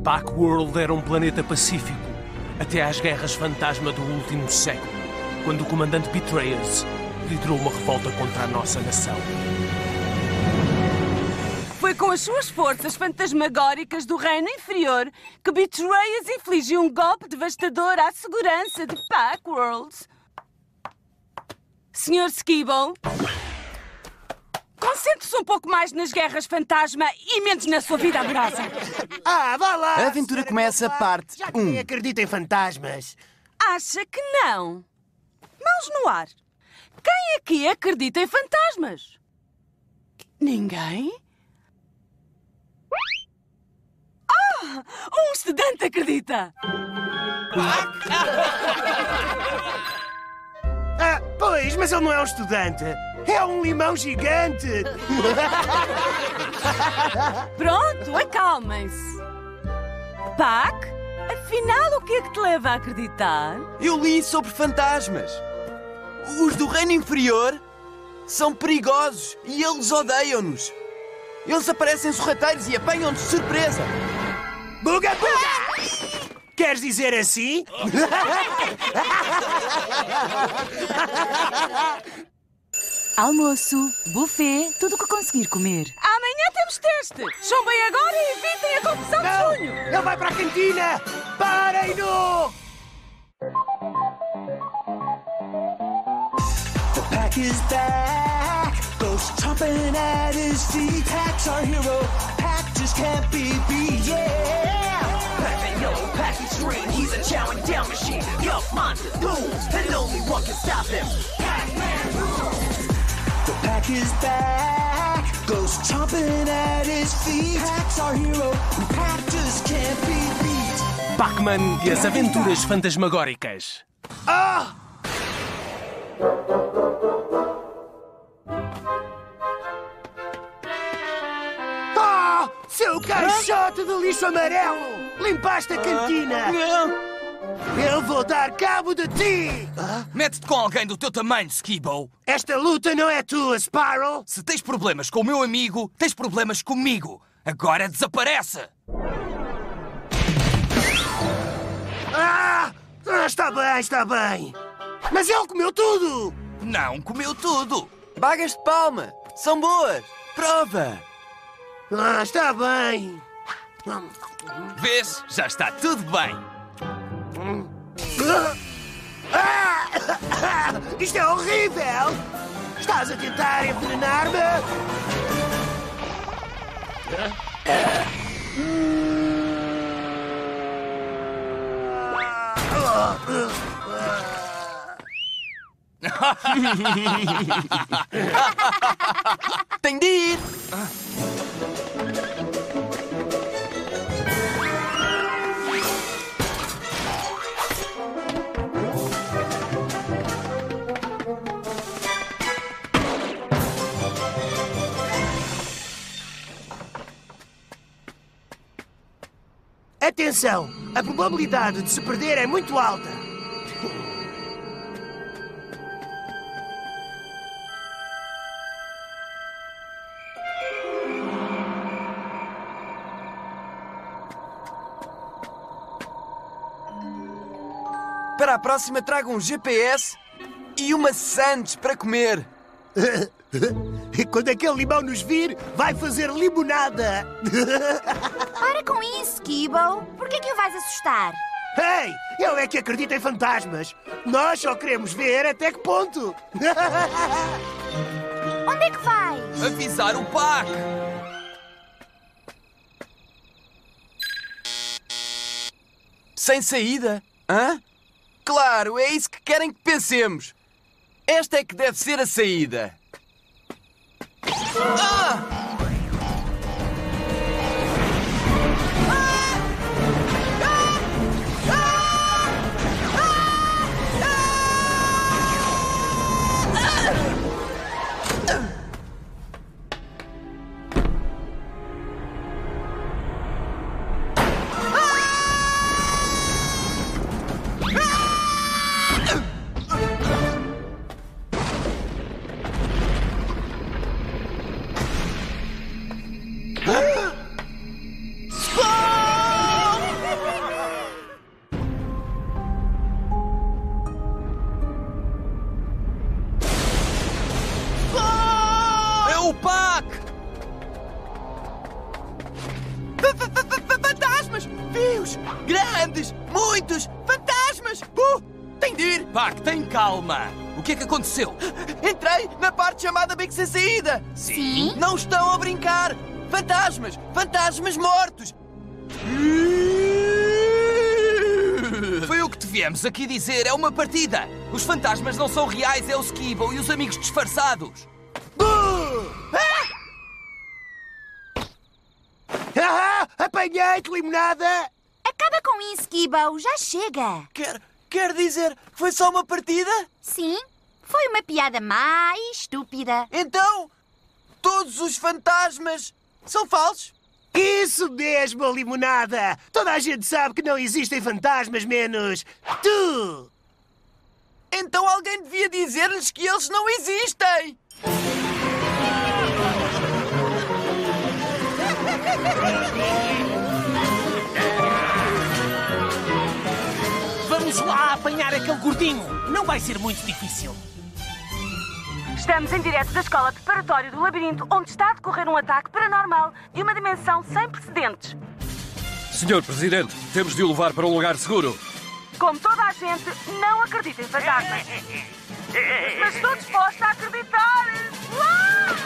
Packworld era um planeta pacífico, até às guerras fantasma do último século, quando o comandante Betrayers liderou uma revolta contra a nossa nação. Foi com as suas forças fantasmagóricas do reino inferior que Betrayers infligiu um golpe devastador à segurança de Packworld. Sr. Skibble, concentre-se um pouco mais nas guerras fantasma e menos na sua vida amorosa. Vá lá! A aventura começa, parte Já que 1. ninguém acredita em fantasmas. Acha que não? Mãos no ar. Quem aqui acredita em fantasmas? Ninguém? Um estudante acredita! Pois, mas ele não é um estudante. É um limão gigante. Pronto, acalmem-se. Pac, afinal, o que é que te leva a acreditar? Eu li sobre fantasmas. Os do reino inferior são perigosos e eles odeiam-nos. Eles aparecem sorrateiros e apanham-nos de surpresa. Buga, buga! Queres dizer assim? Almoço, buffet, tudo o que conseguir comer. Amanhã temos teste. Chumbem agora e evitem a confusão de junho. Ele vai para a cantina! Parem-no! The pack is back, goes chomping at his feet. Pack's our hero, Pack just can't be beat, yeah! Pack yo, Pack extreme, he's a chowing down machine. Yup, monsters, goons, and only one can stop him. Pac-Man rules! The pack is back, goes chomping at his feet. Pack's our hero, Pack just can't be beat. Pac-Man e as aventuras fantasmagóricas. Seu caixote de lixo amarelo! Limpaste a cantina! Eu vou dar cabo de ti! Mete-te com alguém do teu tamanho, Skibble. Esta luta não é tua, Sparrow! Se tens problemas com o meu amigo, tens problemas comigo. Agora desaparece! Está bem, está bem! Mas ele comeu tudo! Não comeu tudo. Bagas de palma. São boas. Prova. Está bem! Vês? Já está tudo bem. Isto é horrível! Estás a tentar envenenar-me? Tem de ir. Atenção! A probabilidade de se perder é muito alta. Para a próxima traga um GPS e uma Sandes para comer. E quando aquele limão nos vir, vai fazer limonada. Para com isso, Skibble. Por que o vais assustar? Ei, eu é que acredito em fantasmas. Nós só queremos ver até que ponto. Onde é que vais? Avisar o Pac. Sem saída? Hã? Claro, é isso que querem que pensemos. Esta é que deve ser a saída. Vários, grandes, muitos fantasmas! Tenho de ir! Pac, tem calma. O que é que aconteceu? Entrei na parte chamada Beco Sem Saída! Sim? Não estão a brincar! Fantasmas! Fantasmas mortos! Foi o que te viemos aqui dizer. É uma partida. Os fantasmas não são reais, é o Skibble e os amigos disfarçados. Apanhei-te, limonada! Acaba com isso, Gibbo. Já chega. Quer dizer que foi só uma partida? Sim, foi uma piada má e estúpida. Então, todos os fantasmas são falsos? Isso mesmo, limonada! Toda a gente sabe que não existem fantasmas menos tu! Então alguém devia dizer-lhes que eles não existem! Vamos lá apanhar aquele gordinho. Não vai ser muito difícil. Estamos em direto da escola preparatória do labirinto, onde está a decorrer um ataque paranormal de uma dimensão sem precedentes. Senhor Presidente, temos de o levar para um lugar seguro. Como toda a gente, não acredita em fantasmas. Mas estou disposta a acreditar. Uau!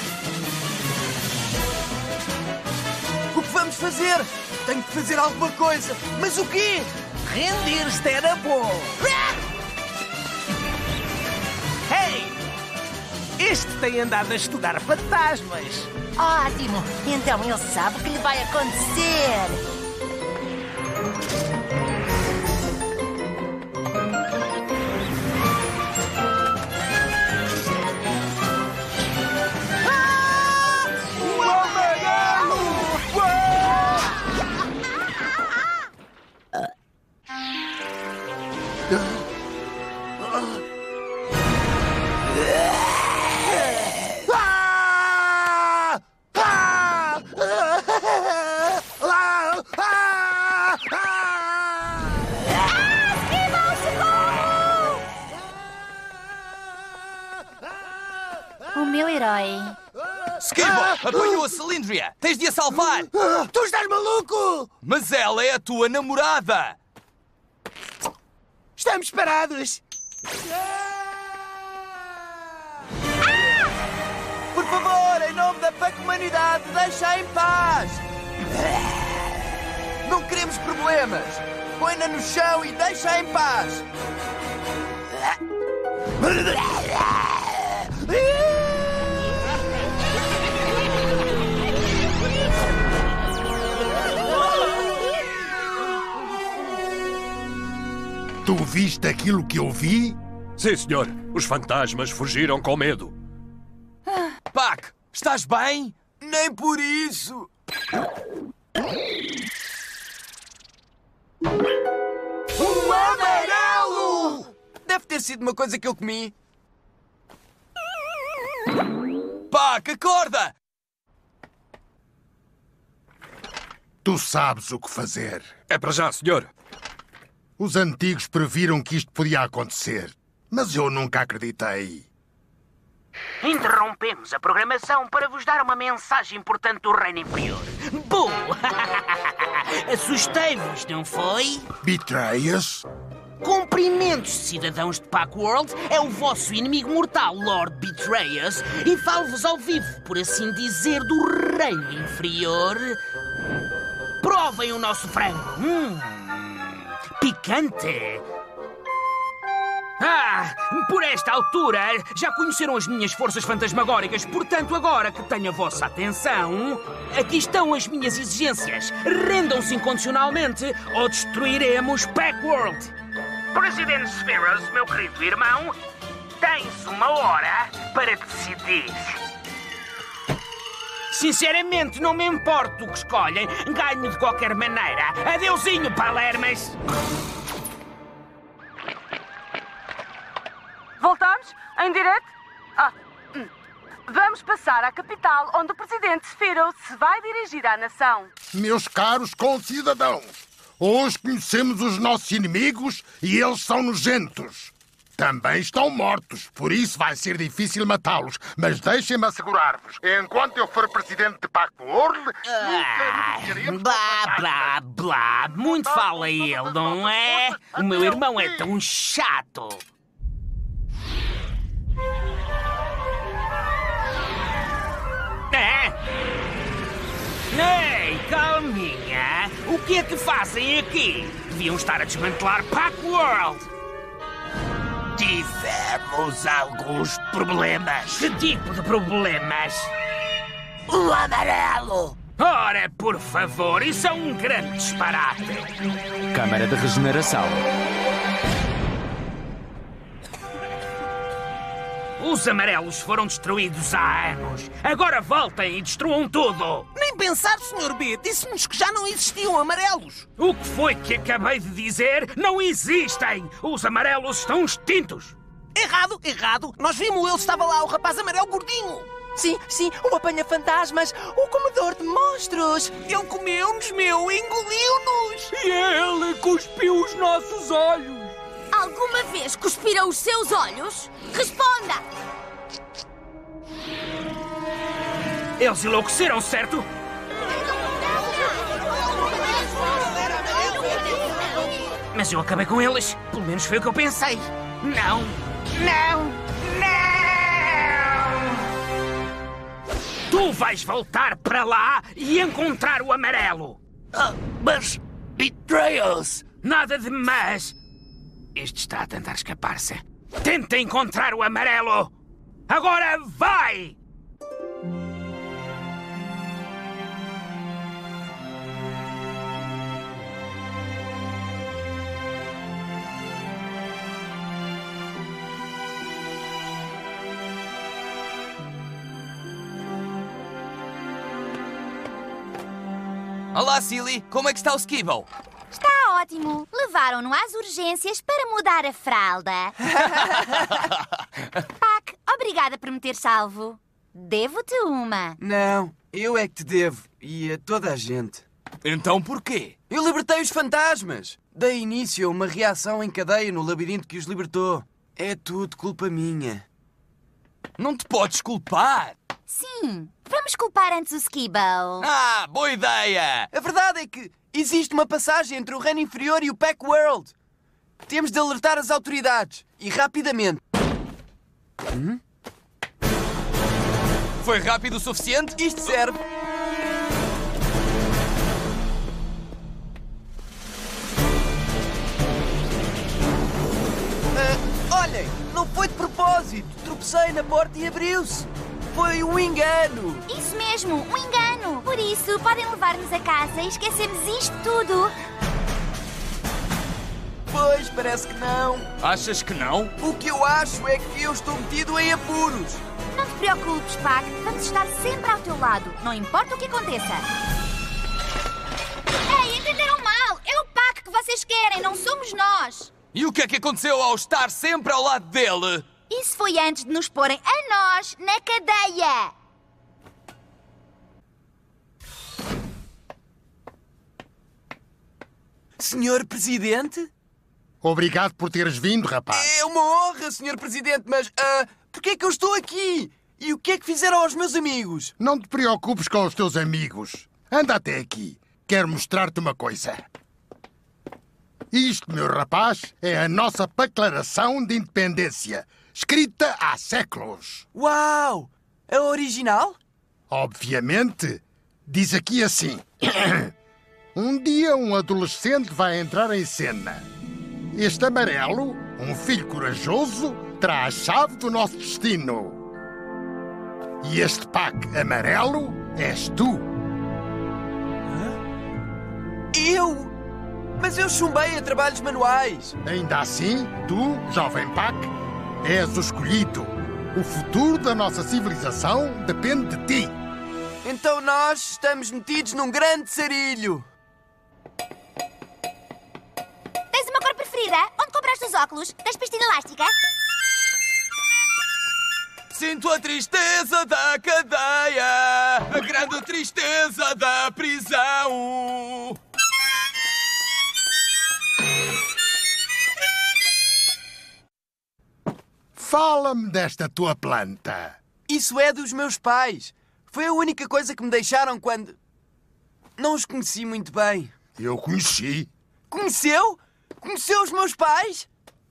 O que vamos fazer? Tenho que fazer alguma coisa. Mas o quê? Render-te era bom. Hey! Este tem andado a estudar fantasmas. Ótimo! Então ele sabe o que lhe vai acontecer. O meu herói. Skibble, apanhou a Cylindria. Tens de a salvar. Tu estás maluco? Mas ela é a tua namorada. Estamos parados! Por favor, em nome da humanidade, deixa em paz! Não queremos problemas! Põe-na no chão e deixa em paz! Tu viste aquilo que eu vi? Sim, senhor. Os fantasmas fugiram com medo. Pac, estás bem? Nem por isso! O amarelo! Deve ter sido uma coisa que eu comi. Pac, acorda! Tu sabes o que fazer. É para já, senhor. Os antigos previram que isto podia acontecer, mas eu nunca acreditei. Interrompemos a programação para vos dar uma mensagem importante do Reino Inferior. Bom! Assustei-vos, não foi? Betrayers? Cumprimentos, cidadãos de Pac-World. É o vosso inimigo mortal, Lord Betrayers, e falo-vos ao vivo, por assim dizer, do Reino Inferior. Provem o nosso frango. Picante. Por esta altura já conheceram as minhas forças fantasmagóricas, portanto, agora que tenho a vossa atenção, aqui estão as minhas exigências. Rendam-se incondicionalmente ou destruiremos Pac-World. Presidente Spheros, meu querido irmão, tens uma hora para decidir. Sinceramente, não me importo do que escolhem. Ganho de qualquer maneira. Adeusinho, Palermas. Voltamos? Em direto? Vamos passar à capital, onde o presidente Spheros se vai dirigir à nação. Meus caros concidadãos, hoje conhecemos os nossos inimigos e eles são nojentos. também estão mortos. Por isso vai ser difícil matá-los. Mas deixem-me assegurar-vos. Enquanto eu for presidente de Packworld, Blá, blá, blá. Muito fala ele, não é? O meu irmão é tão chato. Ei, calminha! O que é que fazem aqui? Deviam estar a desmantelar Packworld! Tivemos alguns problemas. Que tipo de problemas? O amarelo! Ora, por favor, isso é um grande disparate! Câmara de regeneração. Os amarelos foram destruídos há anos. Agora voltem e destruam tudo! Nem pensar, Sr. B. Disse-nos que já não existiam amarelos. O que foi que acabei de dizer? Não existem! Os amarelos estão extintos! Errado, errado. Nós vimos, ele estava lá, o rapaz amarelo gordinho. Sim, o apanha-fantasmas, o comedor de monstros. Ele comeu-nos, meu, engoliu-nos. E ele cuspiu os nossos olhos. Alguma vez cuspiram os seus olhos? Responda! Eles enlouqueceram, certo? Mas eu acabei com eles. Pelo menos foi o que eu pensei. Não! Não! Não! Tu vais voltar para lá e encontrar o amarelo. Mas Betrayals! Nada de mas. Este está a tentar escapar-se. Tenta encontrar o amarelo! Agora vai! Olá, Silly. Como é que está o Skibble? Está ótimo. Levaram-no às urgências para mudar a fralda. Pac, obrigada por me ter salvo. Devo-te uma. Não, eu é que te devo. E a toda a gente. Então porquê? Eu libertei os fantasmas. Dei início a uma reação em cadeia no labirinto que os libertou. É tudo culpa minha. Não te podes culpar. Sim, vamos culpar antes o Skibble. Ah, boa ideia! A verdade é que existe uma passagem entre o Reino Inferior e o Packworld. Temos de alertar as autoridades. E rapidamente. Foi rápido o suficiente? Isto serve. Olhem, não foi de propósito. Tropecei na porta e abriu-se. Foi um engano. Isso mesmo, um engano. Por isso, podem levar-nos a casa e esquecemos isto tudo. Pois, parece que não. Achas que não? O que eu acho é que eu estou metido em apuros. Não te preocupes, Pac. Vamos estar sempre ao teu lado, não importa o que aconteça. Ei, entenderam mal. É o Pac que vocês querem, não somos nós. E o que é que aconteceu ao estar sempre ao lado dele? Isso foi antes de nos porem a nós na cadeia. Senhor Presidente? Obrigado por teres vindo, rapaz. É uma honra, Senhor Presidente, mas... porquê é que eu estou aqui? E o que é que fizeram aos meus amigos? Não te preocupes com os teus amigos. Anda até aqui. Quero mostrar-te uma coisa. Isto, meu rapaz, é a nossa Declaração de Independência, escrita há séculos. Uau! A original? Obviamente. Diz aqui assim. Um dia um adolescente vai entrar em cena. Este amarelo, um filho corajoso, terá a chave do nosso destino. E este Pac amarelo és tu. Eu? Mas eu chumbei a trabalhos manuais. Ainda assim, tu, jovem Pac, és o escolhido. O futuro da nossa civilização depende de ti. Então nós estamos metidos num grande sarilho. Tens uma cor preferida? Onde compraste os óculos? Tens pastilha elástica? Sinto a tristeza da cadeia, a grande tristeza da prisão. Fala-me desta tua planta. Isso é dos meus pais. Foi a única coisa que me deixaram quando... Não os conheci muito bem. Eu conheci. Conheceu? Conheceu os meus pais?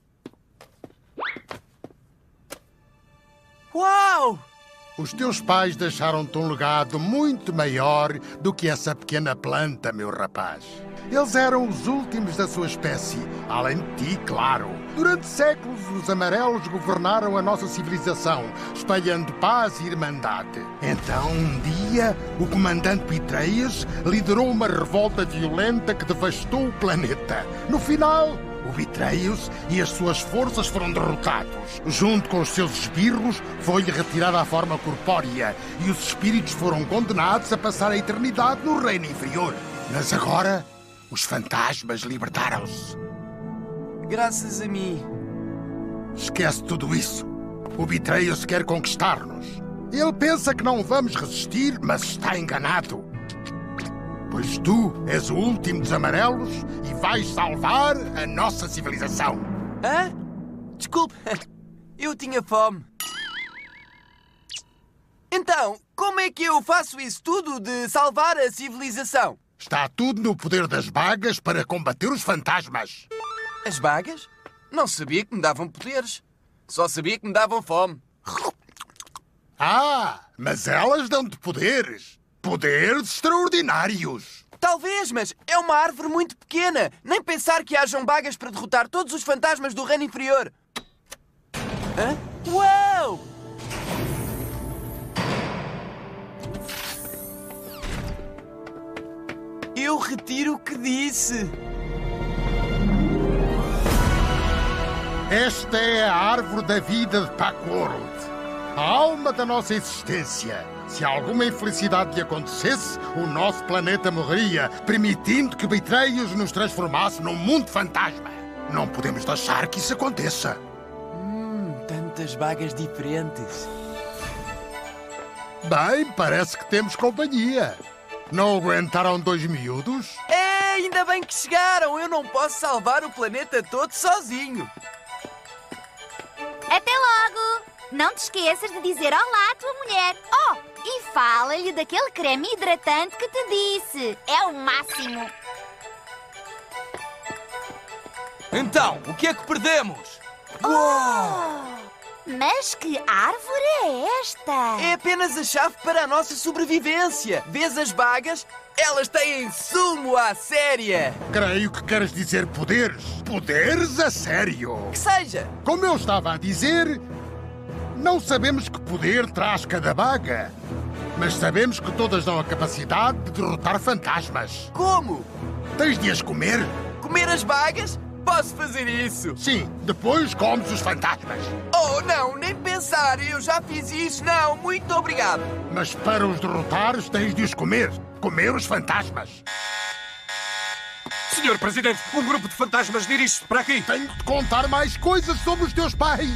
Uau! Os teus pais deixaram-te um legado muito maior do que essa pequena planta, meu rapaz. Eles eram os últimos da sua espécie, além de ti, claro. Durante séculos, os amarelos governaram a nossa civilização, espalhando paz e irmandade. Então, um dia, o comandante Bitreias liderou uma revolta violenta que devastou o planeta. No final, o Bitreias e as suas forças foram derrotados. Junto com os seus esbirros, foi-lhe retirada a forma corpórea e os espíritos foram condenados a passar a eternidade no reino inferior. Mas agora, os fantasmas libertaram-se. Graças a mim. Esquece tudo isso. O Bitreias quer conquistar-nos. Ele pensa que não vamos resistir, mas está enganado. Pois tu és o último dos amarelos e vais salvar a nossa civilização. Hã? Desculpe, eu tinha fome. Então, como é que eu faço isso tudo de salvar a civilização? Está tudo no poder das bagas para combater os fantasmas. As bagas? Não sabia que me davam poderes. Só sabia que me davam fome. Ah, mas elas dão-te poderes. Poderes extraordinários. Talvez, mas é uma árvore muito pequena. Nem pensar que hajam bagas para derrotar todos os fantasmas do reino inferior. Hã? Uau! Eu retiro o que disse. Esta é a árvore da vida de Packworld. A alma da nossa existência. Se alguma infelicidade lhe acontecesse, o nosso planeta morreria, permitindo que Bitreias nos transformasse num mundo fantasma. Não podemos deixar que isso aconteça. Tantas bagas diferentes. Bem, parece que temos companhia. Não aguentaram 2 miúdos? É, ainda bem que chegaram. Eu não posso salvar o planeta todo sozinho. Até logo! Não te esqueças de dizer olá à tua mulher. Oh, e fala-lhe daquele creme hidratante que te disse. É o máximo. Então, o que é que perdemos? Uau! Mas que árvore é esta? É apenas a chave para a nossa sobrevivência. Vês as bagas? Elas têm sumo à séria. Creio que queres dizer poderes. Poderes a sério. Que seja. Como eu estava a dizer, não sabemos que poder traz cada baga. Mas sabemos que todas dão a capacidade de derrotar fantasmas. Como? Tens de as comer. Comer as bagas? Posso fazer isso? Sim, depois comes os fantasmas. Oh, não, nem pensar. Eu já fiz isso. Não, muito obrigado. Mas para os derrotares tens de os comer. Comer os fantasmas. Senhor Presidente, um grupo de fantasmas dirige-se para aqui. Tenho de contar mais coisas sobre os teus pais.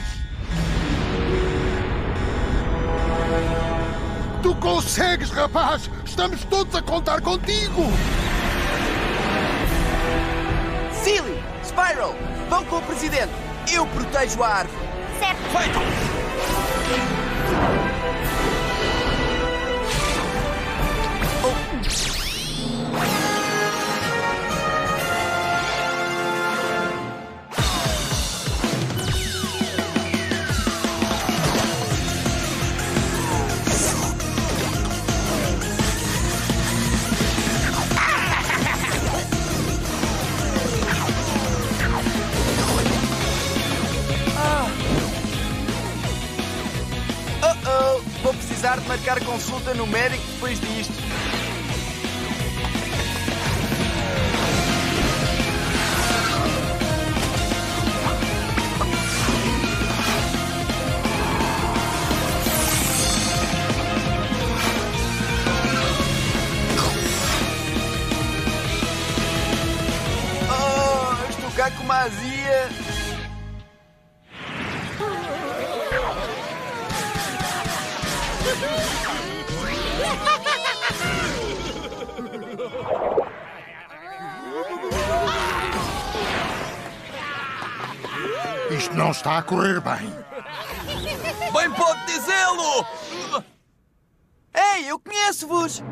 Tu consegues, rapaz! Estamos todos a contar contigo! Silly, Spiral, vão com o Presidente. Eu protejo a árvore. Certo. Feito! Vou precisar de marcar consulta no médico depois disto. Oh, estou cá com uma azia. Isto não está a correr bem. cogumelo! Ei, eu conheço-vos!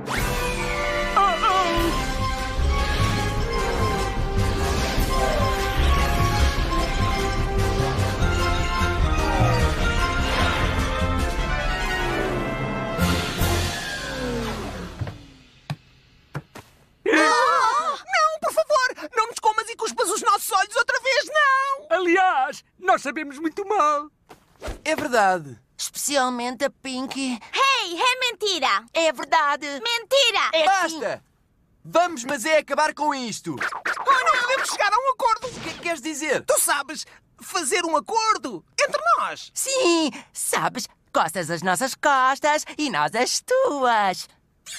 Não, por favor! Não nos comas e cuspas os nossos olhos outra vez, não! Aliás, nós sabemos muito mal. É verdade. Especialmente a Pinky. Hey, é mentira! É verdade. Mentira! É sim. Basta! Vamos, mas é acabar com isto. Oh, não podemos chegar a um acordo! O que é que queres dizer? Tu sabes, fazer um acordo entre nós! Sim, sabes, costas as nossas costas e nós as tuas.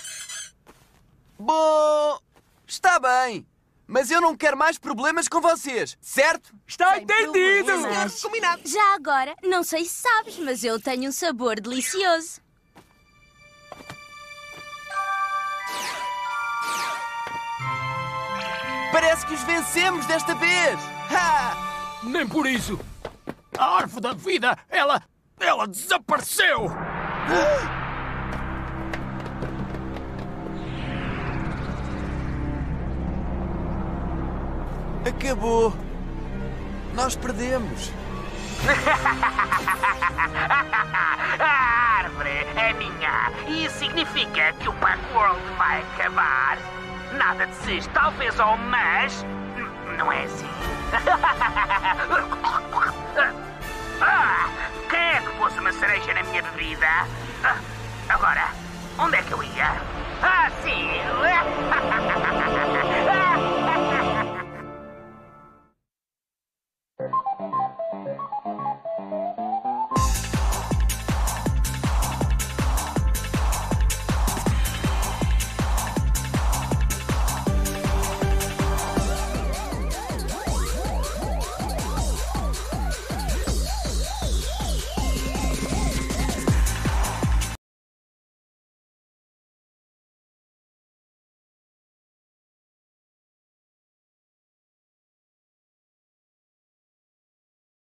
Bom, está bem. Mas eu não quero mais problemas com vocês, certo? Está entendido! Combinado! Já agora, não sei se sabes, mas eu tenho um sabor delicioso. Parece que os vencemos desta vez! Ha! Nem por isso. A árvore da vida, ela desapareceu! Acabou. Nós perdemos. A árvore é minha. E isso significa que o Packworld vai acabar. Nada desiste, talvez ou mas... Não é assim. Quem é que pôs uma cereja na minha bebida? Agora, onde é que eu ia? Sim!